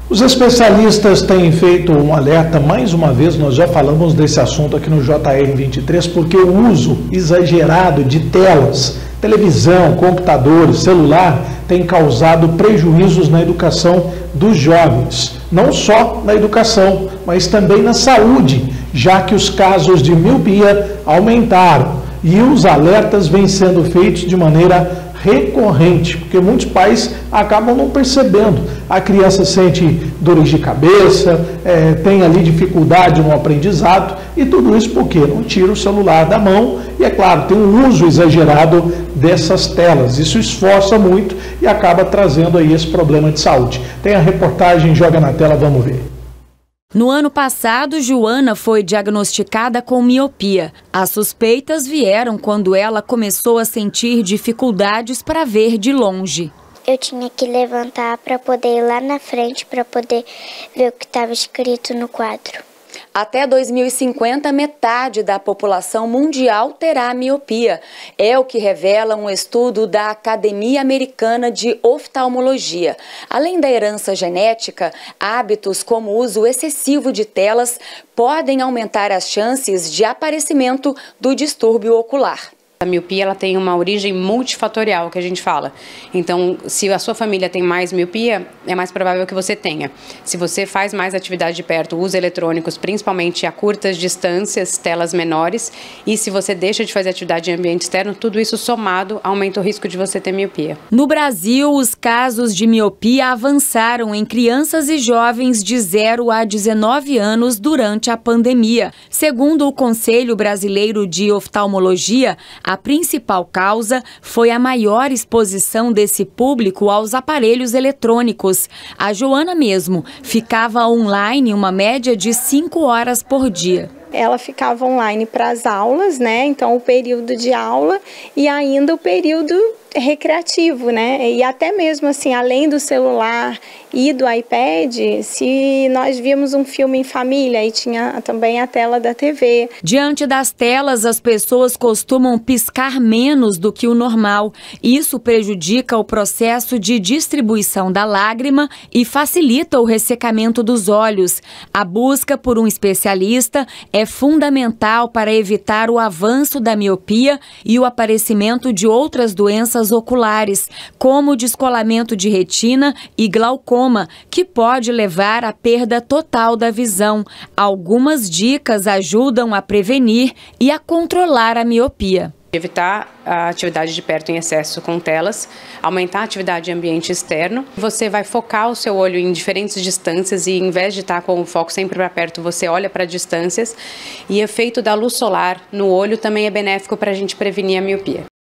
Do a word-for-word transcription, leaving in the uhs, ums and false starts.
Os especialistas têm feito um alerta, mais uma vez, nós já falamos desse assunto aqui no J R vinte e três, porque o uso exagerado de telas, televisão, computadores, celular, tem causado prejuízos na educação dos jovens. Não só na educação, mas também na saúde, já que os casos de miopia aumentaram. E os alertas vêm sendo feitos de maneira recorrente, porque muitos pais acabam não percebendo. A criança sente dores de cabeça, é, tem ali dificuldade no aprendizado, e tudo isso porque não tira o celular da mão e, é claro, tem um uso exagerado dessas telas. Isso esforça muito e acaba trazendo aí esse problema de saúde. Tem a reportagem, joga na tela, vamos ver. No ano passado, Joana foi diagnosticada com miopia. As suspeitas vieram quando ela começou a sentir dificuldades para ver de longe. Eu tinha que levantar para poder ir lá na frente, para poder ver o que estava escrito no quadro. Até dois mil e cinquenta, metade da população mundial terá miopia. É o que revela um estudo da Academia Americana de Oftalmologia. Além da herança genética, hábitos como o uso excessivo de telas podem aumentar as chances de aparecimento do distúrbio ocular. A miopia ela tem uma origem multifatorial, que a gente fala. Então, se a sua família tem mais miopia, é mais provável que você tenha. Se você faz mais atividade de perto, usa eletrônicos, principalmente a curtas distâncias, telas menores, e se você deixa de fazer atividade em ambiente externo, tudo isso somado aumenta o risco de você ter miopia. No Brasil, os casos de miopia avançaram em crianças e jovens de zero a dezenove anos durante a pandemia. Segundo o Conselho Brasileiro de Oftalmologia, a principal causa foi a maior exposição desse público aos aparelhos eletrônicos. A Joana mesmo ficava online uma média de cinco horas por dia. Ela ficava online para as aulas, né? Então o período de aula e ainda o período recreativo, né? E até mesmo assim, além do celular e do iPad, se nós víamos um filme em família, e tinha também a tela da T V. Diante das telas, as pessoas costumam piscar menos do que o normal. Isso prejudica o processo de distribuição da lágrima e facilita o ressecamento dos olhos. A busca por um especialista é fundamental para evitar o avanço da miopia e o aparecimento de outras doenças oculares, como descolamento de retina e glaucoma, que pode levar à perda total da visão. Algumas dicas ajudam a prevenir e a controlar a miopia. Evitar a atividade de perto em excesso com telas, aumentar a atividade em ambiente externo. Você vai focar o seu olho em diferentes distâncias e, em vez de estar com o foco sempre para perto, você olha para distâncias. E o efeito da luz solar no olho também é benéfico para a gente prevenir a miopia.